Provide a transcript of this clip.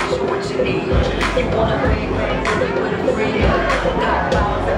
what you need. You wanna bang bang with a friend. Got about